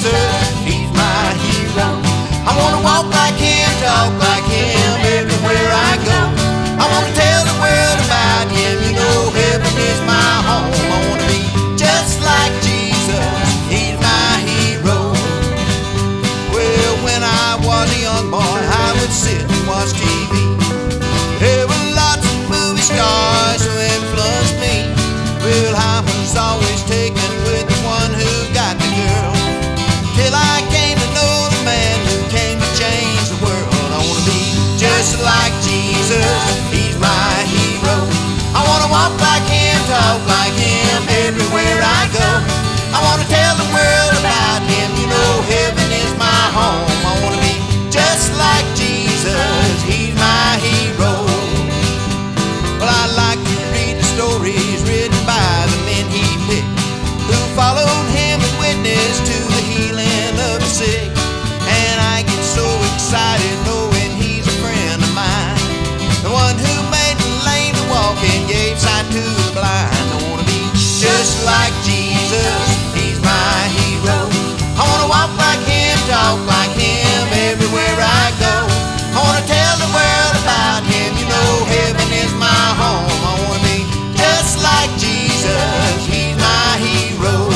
Jesus, He's my hero. I wanna walk like Him, talk like Him everywhere I go. I wanna tell the world about Him, you know heaven is my home. I wanna be just like Jesus, He's my hero. Well, when I was a young boy, I would sit and watch TV. There were lots of movie stars who influenced me. Well, I was always taken with the one who got the girl, till I came to know the man who came to change the world. I wanna be just like Jesus, He's my hero. I wanna walk like Him, talk like Him everywhere I go. I wanna tell the world about Him, you know heaven is my home. I wanna be just like Jesus, He's my hero. Well, I like to read the stories written by the men He picked, who followed Him and witnessed to the healing of the sick. And I get so excited knowing He's a friend of mine, the one who made the lame to walk and gave sight to the blind. I wanna be just like Jesus, He's my hero. I wanna walk like Him, talk like Him everywhere I go. I wanna tell the world about Him, you know heaven is my home. I wanna be just like Jesus, He's my hero.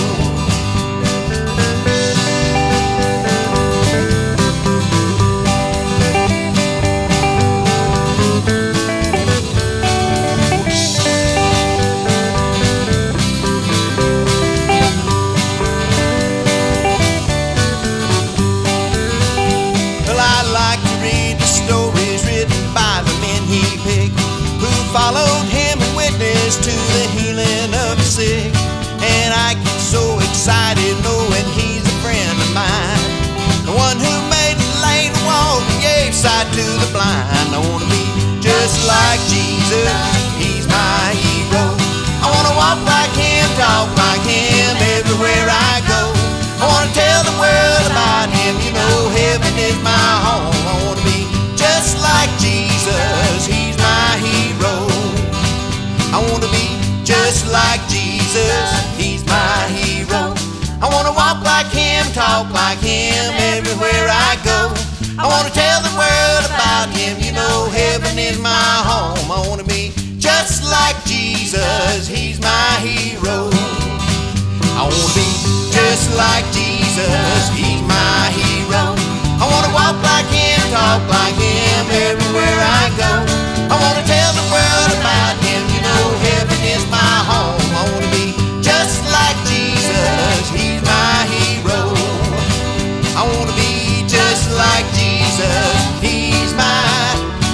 Followed Him and witnessed to the healing of the sick. And I get so excited knowing He's a friend of mine, the one who made the lame to walk and gave sight to the blind. I wanna be just like Jesus, He's my hero. I wanna walk like Him, talk like Him everywhere I go. I wanna tell the world about Him, you know heaven is my home. I wanna be just like Jesus, He's my hero. I wanna be just like Jesus, He's my hero. I wanna walk like Him, talk like Him everywhere I go. I wanna tell the world about Him, you know heaven is my home. I wanna be just like Jesus, He's my hero. I wanna be just like Jesus, He's my hero. I wanna walk like Him, talk like Him everywhere I go. I wanna tell the world about Him, you know heaven is my home. I wanna be just like Jesus, He's my hero. I wanna be just like Jesus, He's my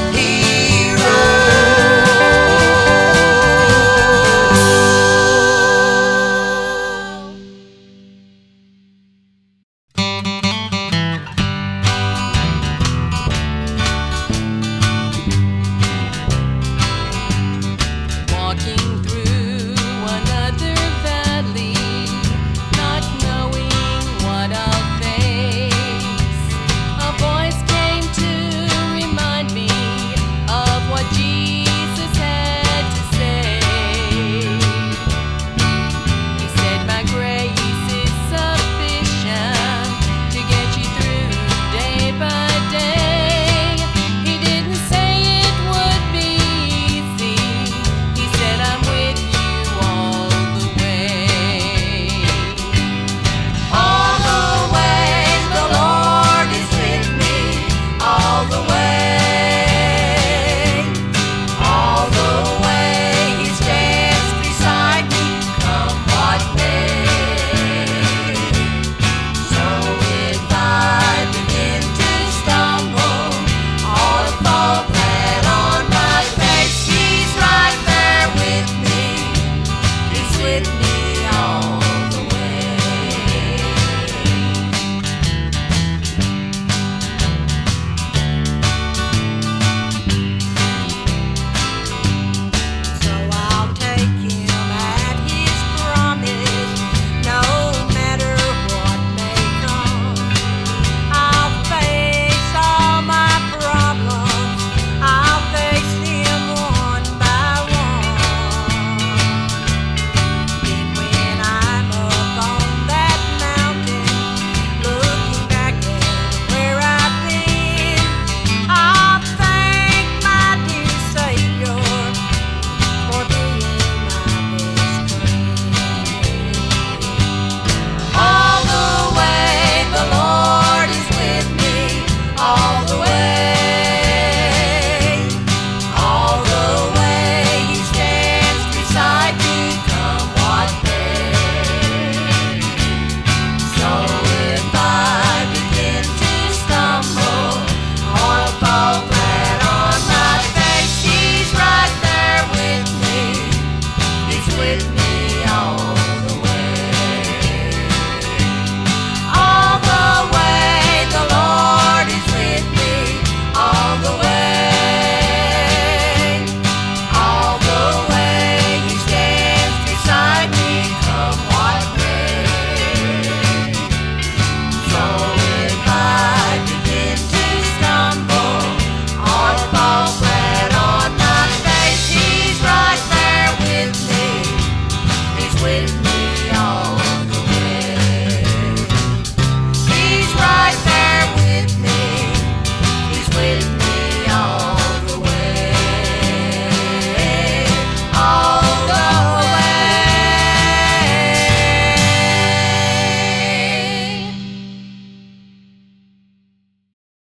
hero.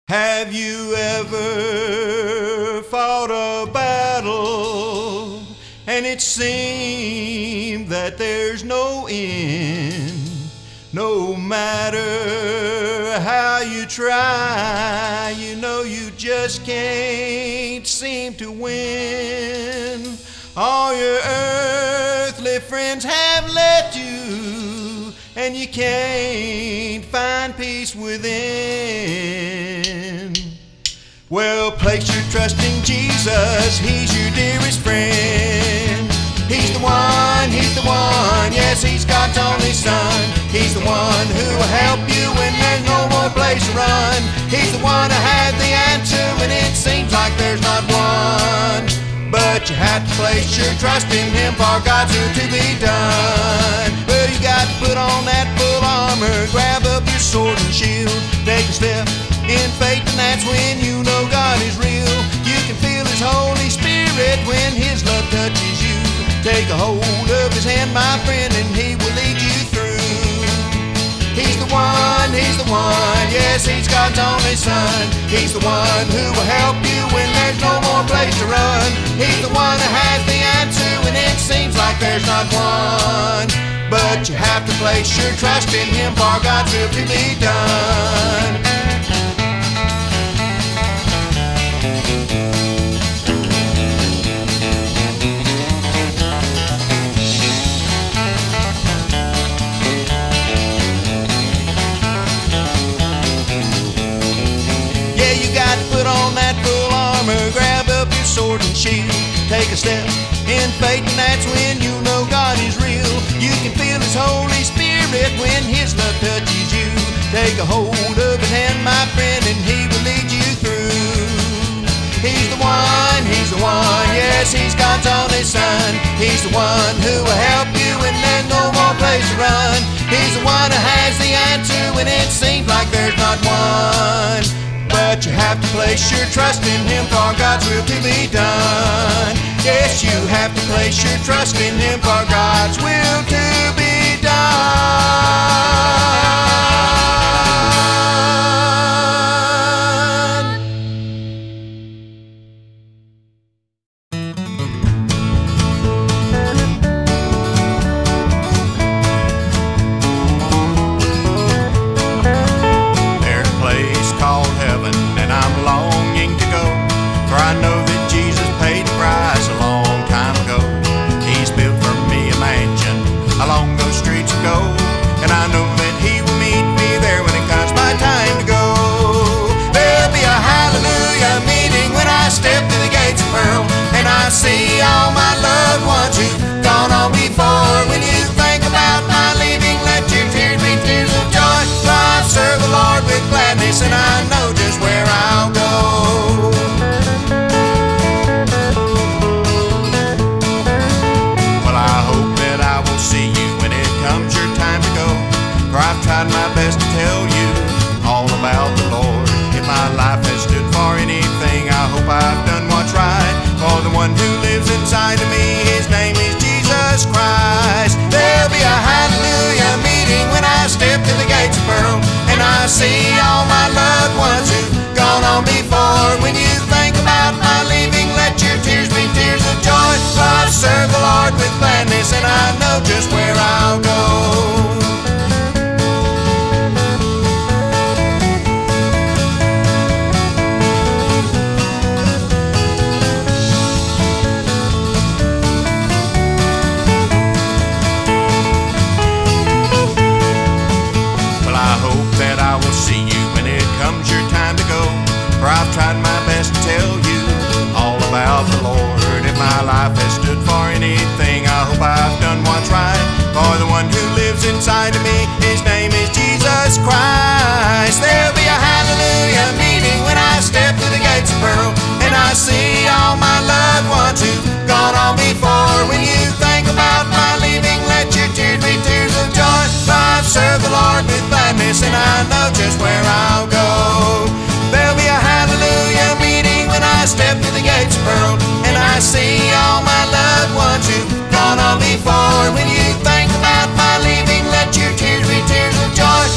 Have you ever fought a battle and it seemed that there's no end? No matter how you try, you know you just can't seem to win. All your earthly friends have left you, and you can't find peace within. Well, place your trust in Jesus, He's your dearest friend. He's the one, yes, He's God's only Son. He's the one who will help you when there's no more place to run. He's the one who had the answer when it seems like there's not one. But you have to place your trust in Him for God's will to be done. Well, you got to put on that full armor, grab up your sword and shield, take a step in faith, and that's when you know God is real. You can feel His Holy Spirit when His love touches you. Take a hold of His hand, my friend, and He will lead you through. He's the one, yes, He's God's only Son. He's the one who will help you when there's no more place to run. He's the one who has the answer when it seems like there's not one. But you have to place your trust in Him for God's will to be done. Grab up your sword and shield, take a step in faith, and that's when you know God is real. You can feel His Holy Spirit when His love touches you. Take a hold of His hand, my friend, and He will lead you through. He's the one, yes, He's God's only Son. He's the one who will help you when there's no more place to run. He's the one who has the answer when it seems like there's not one. But you have to place your trust in Him for God's will to be done. Yes, you have to place your trust in Him for God's will to be done. See all my loved ones who've gone on before. When you think about my leaving, let your tears be tears of joy. For I serve the Lord with gladness, and I know just where I'll go. Well, I hope that I will see you when it comes your time to go. For I've tried my best to tell you all about the Lord. If my life has stood for anything, I hope I've done what's right. For the one who lives inside of me, His name is Jesus Christ. There'll be a hallelujah meeting when I step to the gates of pearl, and I see all my loved ones who've gone on before. When you think about my leaving, let your tears be tears of joy. For I serve the Lord with gladness, and I know just where I'll go. For I've tried my best to tell you all about the Lord. If my life has stood for anything, I hope I've done what's right. For the one who lives inside of me, His name is Jesus Christ. There'll be a hallelujah meeting when I step through the gates of pearl, and I see all my loved ones who've gone on before. When you think about my leaving, let your tears be tears of joy. For I've served the Lord with gladness, and I know just where I'll go. There'll be a hallelujah meeting when I step through the gates of pearl, and I see all my loved ones who've gone on before. When you think about my leaving, let your tears be tears of joy.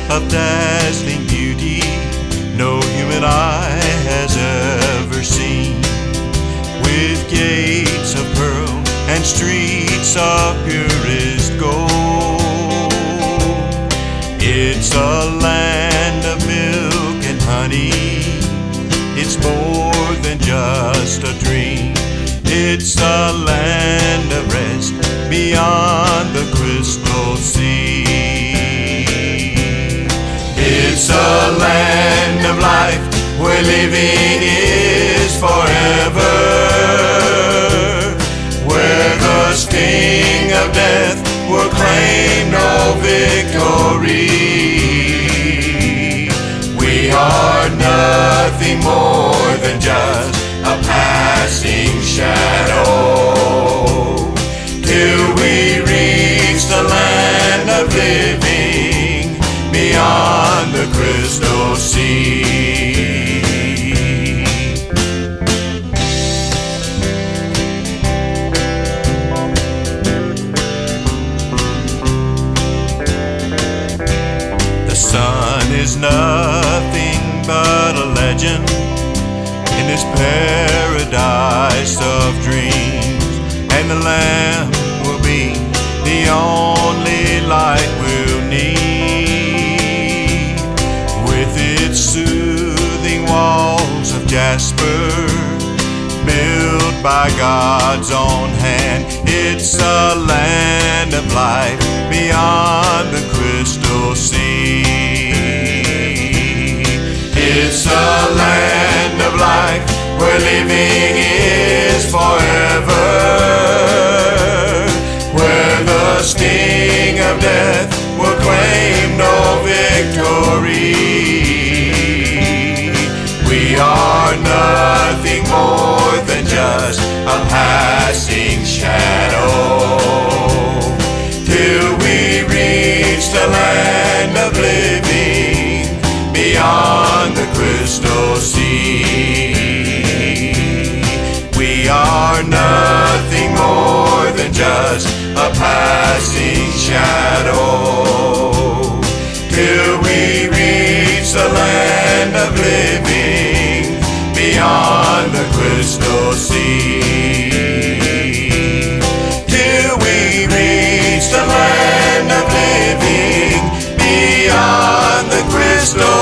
of dazzling beauty no human eye has ever seen, with gates of pearl and streets of purest gold. It's a land of milk and honey, it's more than just a dream. It's a land of rest beyond the crystal sea. It's a land of life where living is forever, where the sting of death will claim no victory. We are nothing more than just a passing shadow, till we reach the land of living beyond the crystal sea. The sun is nothing but a legend in this paradise of dreams, and the lamp will be the only light we'll need, with its soothing walls of jasper built by God's own hand. It's a land of life beyond the crystal sea. It's a land of life where living is forever, where the sting of death will claim no victory. We are nothing more than just a passing shadow, till we reach the land of living beyond the crystal sea. We are nothing more than just a passing shadow, till we reach the land of living beyond the crystal sea. Till we reach the land of living beyond the crystal